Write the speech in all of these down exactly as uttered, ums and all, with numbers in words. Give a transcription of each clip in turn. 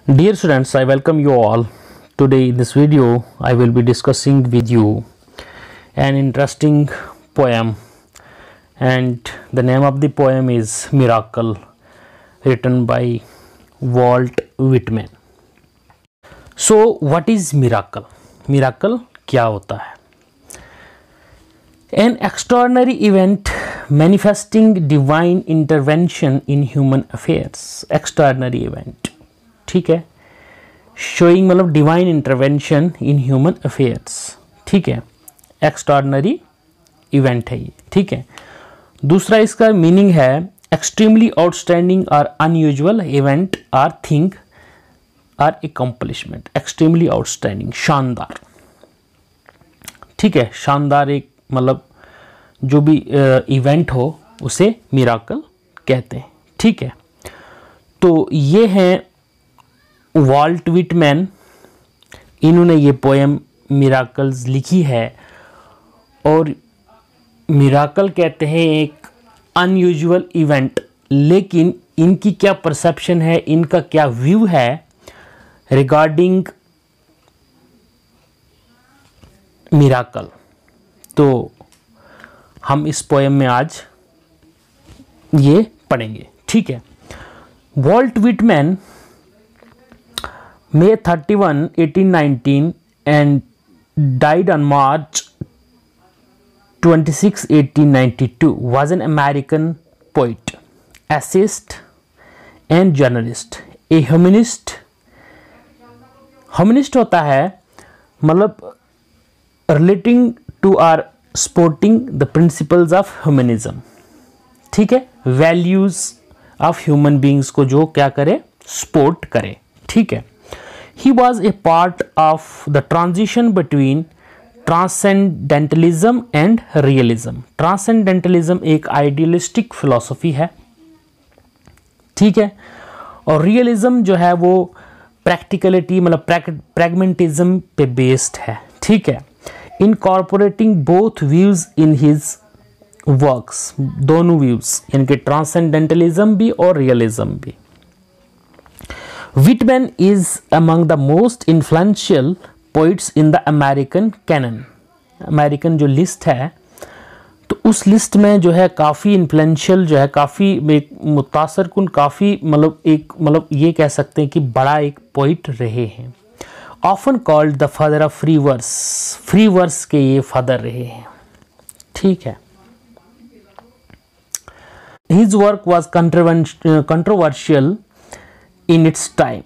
Dear students, I welcome you all. Today in this video, I will be discussing with you an interesting poem, and the name of the poem is Miracle, written by Walt Whitman. So what is miracle? Miracle क्या होता है? An extraordinary event manifesting divine intervention in human affairs. Extraordinary event, ठीक है. Showing मतलब divine intervention in human affairs, ठीक है. Extraordinary event है ये, ठीक है. दूसरा इसका मीनिंग है एक्सट्रीमली आउटस्टैंडिंग और unusual event or thing or accomplishment. Extremely outstanding, शानदार, ठीक है. शानदार एक मतलब जो भी इवेंट हो उसे मिराकल कहते हैं, ठीक है. तो ये हैं वॉल्ट विटमैन. इन्होंने ये पोएम मिराकल्स लिखी है और मिराकल कहते हैं एक अनयूजुअल इवेंट. लेकिन इनकी क्या परसेप्शन है, इनका क्या व्यू है रिगार्डिंग मिराकल, तो हम इस पोएम में आज ये पढ़ेंगे, ठीक है. Walt Whitman May thirty-first, eighteen nineteen and died on March twenty-sixth, eighteen ninety-two, was an American poet, essayist and journalist. A humanist. Humanist होता है मतलब relating to or supporting the principles of humanism, ठीक है. values of human beings को जो क्या करे, support करे, ठीक है. He was a part of the transition between transcendentalism and realism. Transcendentalism एक idealistic philosophy है, ठीक है. और realism जो है वो practicality मतलब pragmatism पे based है, ठीक है. Incorporating both views in his works, दोनों views, इनके transcendentalism भी और realism भी. Whitman is among the most influential poets in the American canon. American जो लिस्ट है तो उस लिस्ट में जो है काफ़ी इन्फ्लुएंशियल जो है, काफ़ी एक मुतासर कुन, काफ़ी मतलब एक मतलब ये कह सकते हैं कि बड़ा एक पोइट रहे हैं. Often called the father of free verse. Free verse के ये फादर रहे हैं, ठीक है. His work was controversial in its time.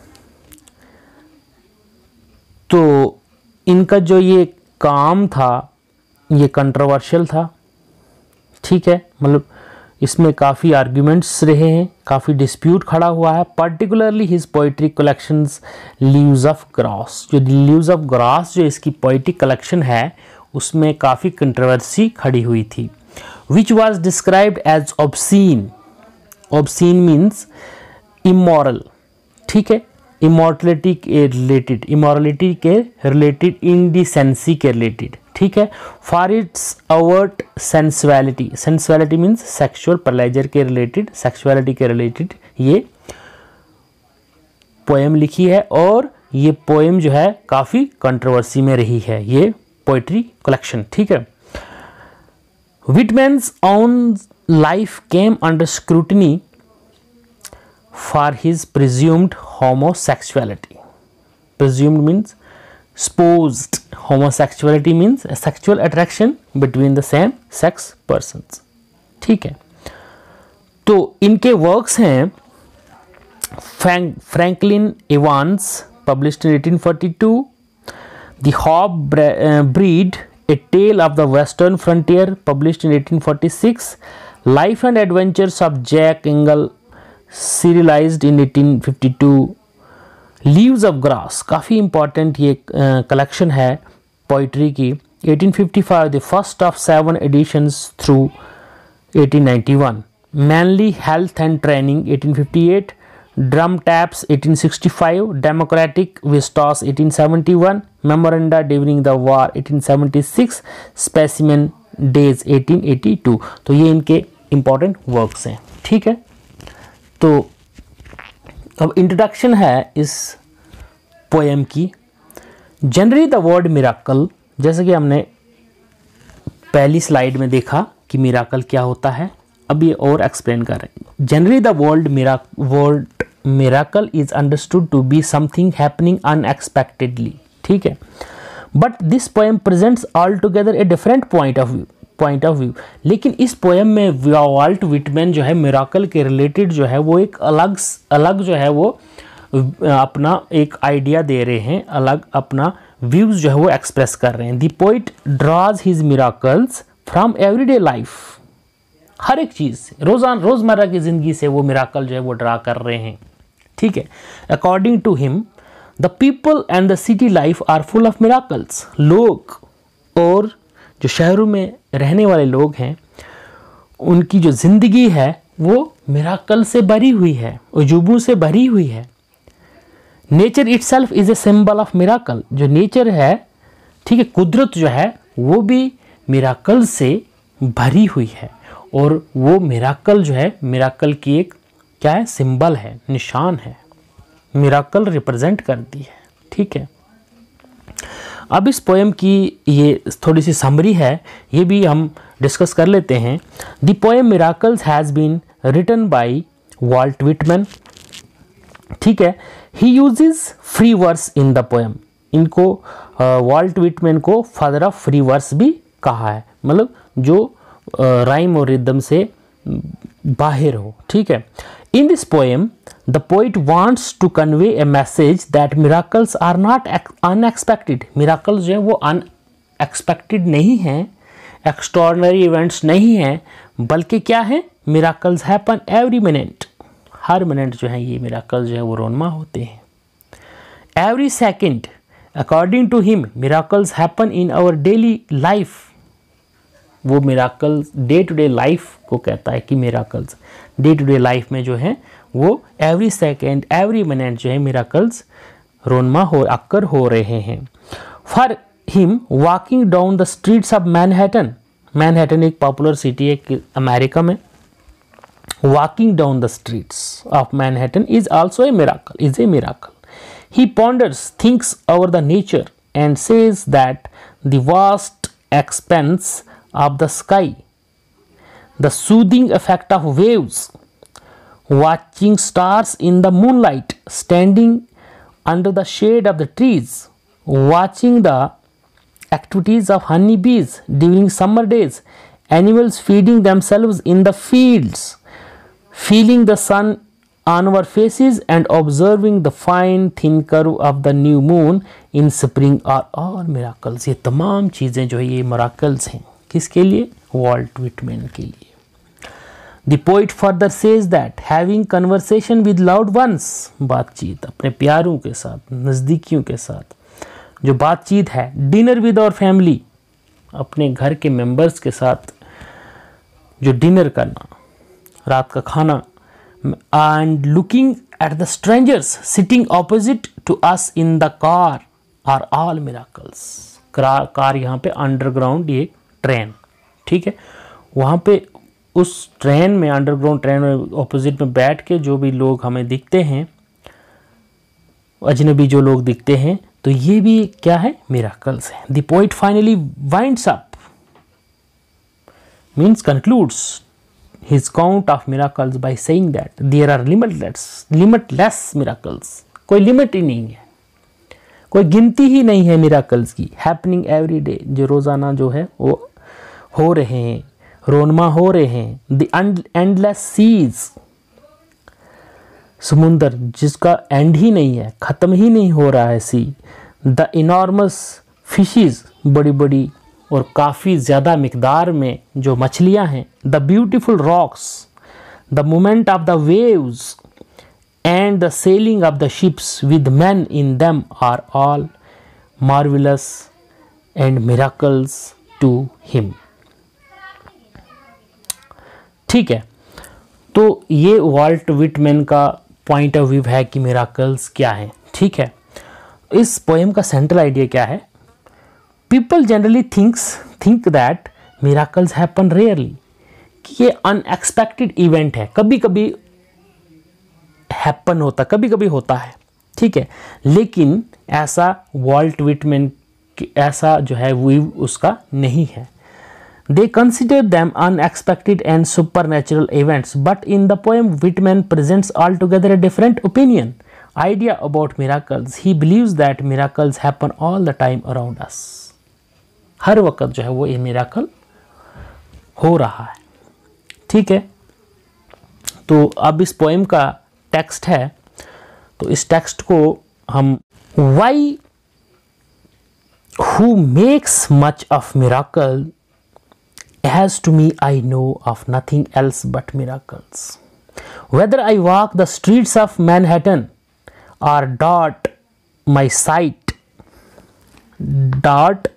तो इनका जो ये काम था ये कंट्रोवर्शियल था, ठीक है. मतलब इसमें काफ़ी आर्ग्यूमेंट्स रहे हैं, काफ़ी डिस्प्यूट खड़ा हुआ है. Particularly his poetry collections leaves of grass. जो लीव्स ऑफ ग्रास जो इसकी पोइट्री कलेक्शन है उसमें काफ़ी कंट्रोवर्सी खड़ी हुई थी. Which was described as obscene. Obscene means immoral, ठीक है. इमोर्टलिटी के रिलेटेड, इमोरलिटी के रिलेटेड, इंडिसेंसी के रिलेटेड, ठीक है. For its overt sensuality. Sensuality means sexual pleasure के रिलेटेड, सेक्सुअलिटी के रिलेटेड ये पोएम लिखी है. और ये पोएम जो है काफ़ी कंट्रोवर्सी में रही है, ये पोइट्री कलेक्शन, ठीक है. Whitman's own life came under scrutiny for his presumed homosexuality. Presumed means supposed. Homosexuality means a sexual attraction between the same sex persons, ठीक है. तो इनके works हैं Franklin Evans published in eighteen forty-two, The Hob Breed, A Tale of the Western Frontier published in eighteen forty-six, Life and Adventures of Jack Ingle serialized in eighteen fifty-two, leaves of grass काफ़ी important ये collection uh, है poetry की. eighteen fifty-five, the first of seven editions through eighteen ninety-one, manly health and training eighteen fifty-eight, drum taps eighteen sixty-five, democratic vistas eighteen seventy-one, memoranda during the war eighteen seventy-six, specimen days eighteen eighty-two. तो ये इनके important works हैं, ठीक है. तो अब introduction है इस पोएम की। जनरली द वर्ड मिराकल, जैसे कि हमने पहली स्लाइड में देखा कि मिराकल क्या होता है, अब ये और एक्सप्लेन कर रहे हैं। Generally the world mira word miracle is understood to be something happening unexpectedly, ठीक है। But this poem presents all together a different point of view point of view लेकिन इस पोएम में वाल्ट विटमैन जो है मिराकल के related जो है वो एक अलग अलग जो है वो अपना एक आइडिया दे रहे हैं, अलग अपना व्यूज जो है वो एक्सप्रेस कर रहे हैं। The poet draws his miracles from everyday life, हर एक चीज़ से, रोजान रोज़मर्रा की ज़िंदगी से वो मिराकल जो है वो ड्रा कर रहे हैं, ठीक है। According to him the people and the city life are full of miracles, लोग और जो शहरों में रहने वाले लोग हैं उनकी जो ज़िंदगी है वो मिराकल से भरी हुई है, उजूबों से भरी हुई है। Nature itself is a symbol of miracle, जो नेचर है, ठीक है, कुदरत जो है वो भी मिराकल से भरी हुई है और वो मिराकल जो है मिराकल की एक क्या है, सिंबल है, निशान है, मिराकल रिप्रेजेंट करती है, ठीक है। अब इस पोएम की ये थोड़ी सी समरी है, ये भी हम डिस्कस कर लेते हैं। The poem miracles has been written by Walt Whitman, ठीक है। He uses free verse in the poem, इनको वाल्ट विटमैन को फादर ऑफ फ्री वर्स भी कहा है, मतलब जो राइम और रिदम से बाहर हो, ठीक है। In this poem the poet wants to convey a message that miracles are not unexpected, miracles जो है वो अनएक्सपेक्टेड नहीं हैं, एक्स्ट्रॉर्डनरी इवेंट्स नहीं हैं, बल्कि क्या है, मिराकल्स हैपन एवरी मिनट, हर मिनट जो है ये मिराकल जो है वो रोनमा होते हैं। Every second according to him miracles happen in our daily life, वो miracles day to day life को कहता है कि miracles day to day life में जो है वो एवरी सेकेंड एवरी मिनट जो है मिराकल्स रोनमा हो अक्कर हो रहे हैं। For him walking down the streets of Manhattan, Manhattan एक पॉपुलर सिटी है अमेरिका में, walking down the streets of Manhattan is also a miracle, is a miracle. He ponders, thinks over the nature and says that the vast expanse of the sky, the soothing effect of waves, watching stars in the moonlight, standing under the shade of the trees, watching the activities of honeybees during summer days, animals feeding themselves in the fields, feeling the sun on our faces and observing the fine thin curve of the new moon in spring are all miracles। ये तमाम चीज़ें जो है ये miracles हैं, किसके लिए, volt Whitman के लिए। The poet further says that having conversation with loved ones, बातचीत अपने प्यारों के साथ, नज़दीकियों के साथ जो बातचीत है, डिनर विद और फैमिली, अपने घर के मेंबर्स के साथ जो डिनर करना, रात का खाना, and looking at the strangers sitting opposite to us in the car are all miracles. Car यहाँ पे अंडरग्राउंड ये ट्रेन, ठीक है, वहाँ पे उस ट्रेन में, अंडरग्राउंड ट्रेन में ऑपोजिट में बैठ के जो भी लोग हमें दिखते हैं, अजनबी जो लोग दिखते हैं, तो ये भी क्या है, मिराकल्स हैं। The poet finally winds up, means concludes his count of miracles by saying that there are limitless limitless miracles, कोई लिमिट ही नहीं है, कोई गिनती ही नहीं है मिराकल्स की, हैपनिंग एवरी डे, जो रोज़ाना जो है वो हो रहे हैं, रोनमा हो रहे हैं। द एंडलेस सीज, समुंदर जिसका एंड ही नहीं है, ख़त्म ही नहीं हो रहा है, सी। द इनॉर्मस फिशेस, बड़ी बड़ी और काफ़ी ज़्यादा मिकदार में जो मछलियां हैं। The beautiful rocks, the moment of the waves and the sailing of the ships with man in them are all marvellous and miracles to him, ठीक है। तो ये वाल्ट विटमैन का पॉइंट ऑफ व्यू है कि मिराकल्स क्या है, ठीक है। इस पोएम का सेंट्रल आइडिया क्या है, people generally thinks think that miracles happen rarely, कि ये अनएक्सपेक्टेड इवेंट है, कभी कभी हैपन होता, कभी कभी होता है, ठीक है, लेकिन ऐसा वॉल्ट विटमैन ऐसा जो है वो उसका नहीं है। They consider them unexpected and supernatural events, but in the poem Whitman presents altogether a different opinion, idea about miracles. He believes that miracles happen all the time around us. हर वक्त जो है वो ये मिराकल हो रहा है, ठीक है। तो अब इस पोएम का टेक्स्ट है, तो इस टेक्स्ट को हम why who makes much of miracle as to me I know of nothing else but miracles. Whether I walk the streets of Manhattan or dart my sight, dart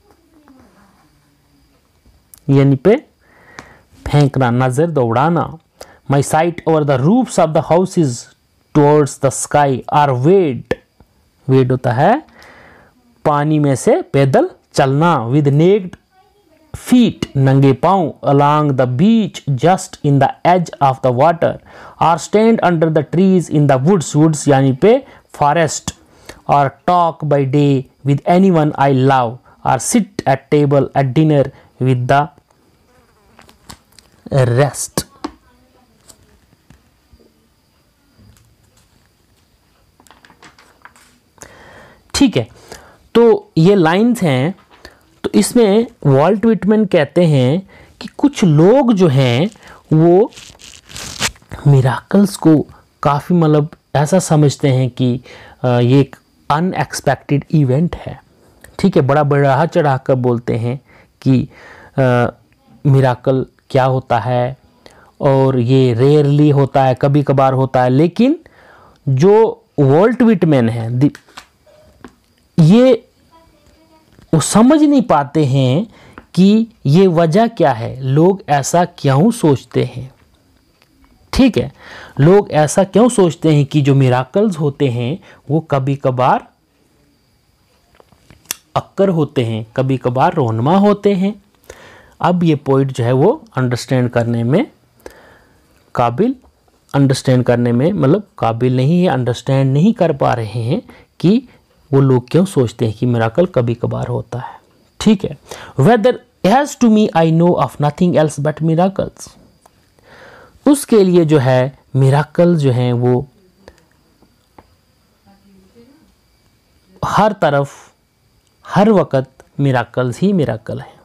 यानी पे फेंकना, नजर दौड़ाना, my sight over the roofs of the houses towards the sky or wade, wade होता है पानी में से पैदल चलना, with naked feet नंगे पांव along the beach just in the edge of the water or stand under the trees in the woods, woods यानी पे forest, or talk by day with anyone I love, or sit at table at dinner with the rest. ठीक है, तो ये lines हैं। तो इसमें Walt Whitman कहते हैं कि कुछ लोग जो हैं वो मिराकल्स को काफ़ी मतलब ऐसा समझते हैं कि ये एक अनएक्सपेक्टेड इवेंट है, ठीक है, बड़ा बढ़ा चढ़ा कर बोलते हैं कि मिराकल क्या होता है और ये रेयरली होता है, कभी कभार होता है। लेकिन जो वॉल्ट विटमैन है ये वो समझ नहीं पाते हैं कि ये वजह क्या है, लोग ऐसा क्यों सोचते हैं, ठीक है, लोग ऐसा क्यों सोचते हैं कि जो मिराकल्स होते हैं वो कभी कभार अक्कर होते हैं, कभी कभार रोनमा होते हैं। अब ये पॉइंट जो है वो अंडरस्टैंड करने में काबिल अंडरस्टैंड करने में मतलब काबिल नहीं है, अंडरस्टैंड नहीं कर पा रहे हैं कि वो लोग क्यों सोचते हैं कि मिराकल कभी कभार होता है, ठीक है। Whether as to me I know of nothing else but miracles, उसके लिए जो है मिराकल जो है वो हर तरफ हर वक्त मिराकल्स ही मिराकल है।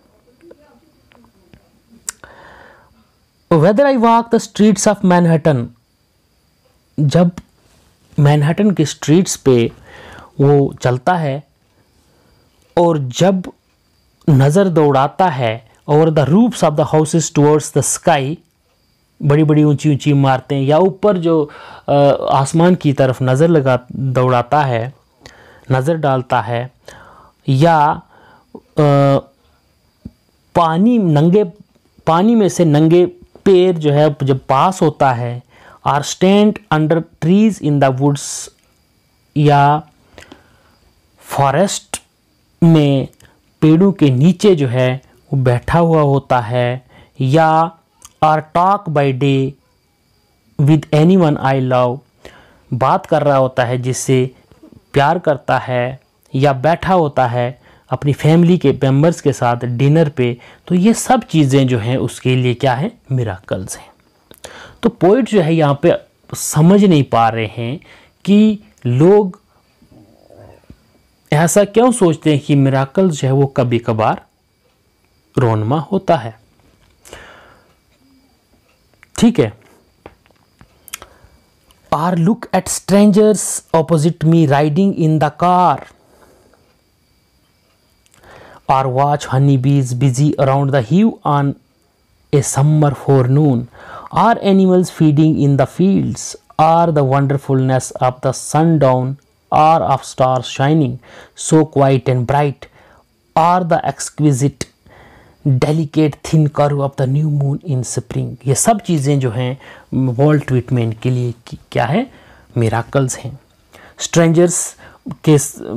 Whether I walk the streets of Manhattan, जब मैनहट्टन के स्ट्रीट्स पे वो चलता है और जब नज़र दौड़ाता है over the roofs of the houses towards the sky, बड़ी बड़ी ऊंची ऊंची इमारतें या ऊपर जो आ, आसमान की तरफ नज़र लगा दौड़ाता है, नज़र डालता है, या आ, पानी नंगे पानी में से नंगे पैर जो है जब पास होता है, or stand under trees in the woods या फॉरेस्ट में पेड़ों के नीचे जो है वो बैठा हुआ होता है, या or talk by day with anyone I love, बात कर रहा होता है जिससे प्यार करता है, या बैठा होता है अपनी फैमिली के मेंबर्स के साथ डिनर पे। तो ये सब चीज़ें जो हैं उसके लिए क्या है, मिराकल्स हैं। तो पोइट जो है यहाँ पे समझ नहीं पा रहे हैं कि लोग ऐसा क्यों सोचते हैं कि मिराकल्स जो है वो कभी कभार रोनमा होता है, ठीक है। Or look at strangers opposite me riding in the car, or watch honey bees busy around the hive on a summer forenoon, or animals feeding in the fields, or the wonderfulness of the sundown, or of stars shining so quiet and bright, or the exquisite delicate thin curve of the new moon in spring। ये सब चीज़ें जो हैं Walt Whitman के लिए क्या है, miracles हैं। स्ट्रेंजर्स के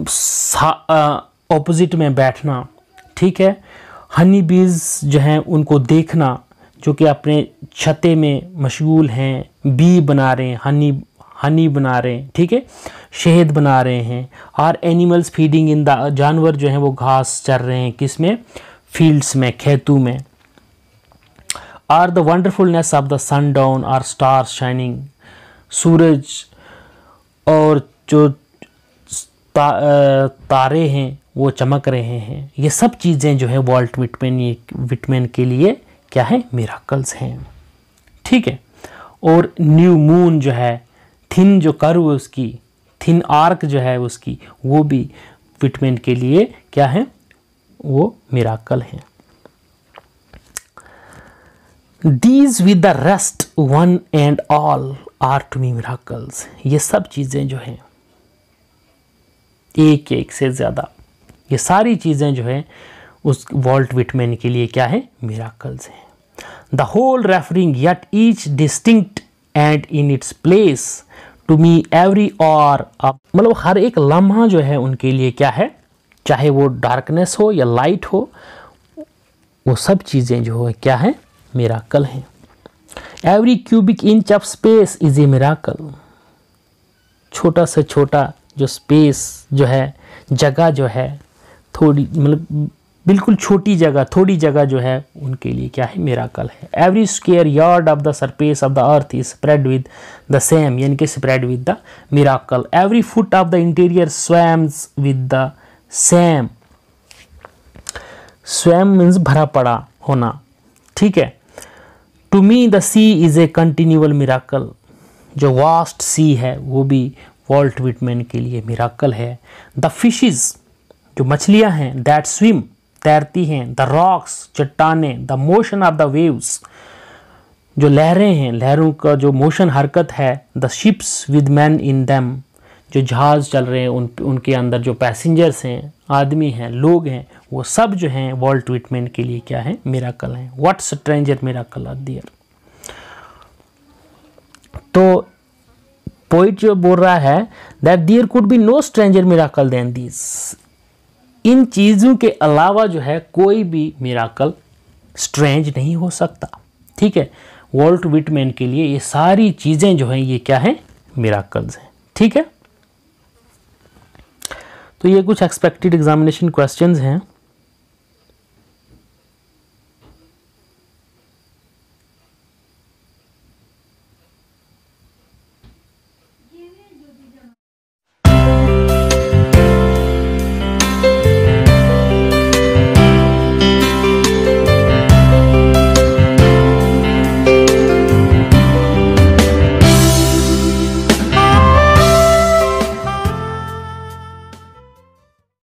ऑपोजिट में बैठना, ठीक है, हनी बीज जो हैं उनको देखना जो कि अपने छत्ते में मशगूल हैं, बी बना रहे हैं, हनी हनी बना रहे हैं, ठीक है, शहद बना रहे हैं। और एनिमल्स फीडिंग इन द, जानवर जो हैं वो घास चर रहे हैं किसमें, फील्ड्स में, खेतों में। Or the wonderfulness of the sundown or stars shining, सूरज और जो ता, तारे हैं वो चमक रहे हैं। ये सब चीज़ें जो है वॉल्ट विटमैन विटमैन के लिए क्या है, मिराकल्स हैं, ठीक है। और न्यू मून जो है, थिन जो कर्व है उसकी, थिन आर्क जो है उसकी, वो भी विटमैन के लिए क्या है, वो मिराकल है। These with the rest one and all are to me miracles। ये सब चीज़ें जो हैं, एक एक से ज़्यादा, ये सारी चीज़ें जो हैं उस वॉल्ट विटमैन के लिए क्या है, मिराकल्स हैं। The whole referring yet each distinct and in its place to me every hour, मतलब हर एक लम्हा जो है उनके लिए क्या है, चाहे वो डार्कनेस हो या लाइट हो, वो सब चीज़ें जो है क्या है, मिराकल हैं। Every cubic inch of space is a miracle. छोटा से छोटा जो स्पेस जो है, जगह जो है, थोड़ी मतलब बिल्कुल छोटी जगह, थोड़ी जगह जो है उनके लिए क्या है, मिराकल है। Every square yard of the surface of the earth is spread with the same, यानी कि spread with the miracle. Every foot of the interior swarms with the same, swarm means भरा पड़ा होना, ठीक है। To me the sea is a continual miracle. जो vast sea है वो भी वॉल्ट विटमैन के लिए मिराकल है। द फिशेस, जो मछलियां हैं, दैट स्विम, तैरती हैं। द रॉक्स, चट्टानें। The motion of the waves, जो लहरें हैं, लहरों का जो मोशन, हरकत है। The ships with man in them, जो जहाज चल रहे हैं उन उनके अंदर जो पैसेंजर्स हैं, आदमी हैं, लोग हैं, वो सब जो हैं वॉल्ट विटमैन के लिए क्या है, मिराकल हैं। What stranger miracle are there. तो पोइट जो बोल रहा है that there could be no stranger miracle than this. इन चीज़ों के अलावा जो है कोई भी मिराकल स्ट्रेंज नहीं हो सकता, ठीक है। वॉल्ट विटमैन के लिए ये सारी चीज़ें जो हैं ये क्या है, मिराकल्स हैं, ठीक है। तो ये कुछ एक्सपेक्टेड एग्जामिनेशन क्वेश्चंस हैं।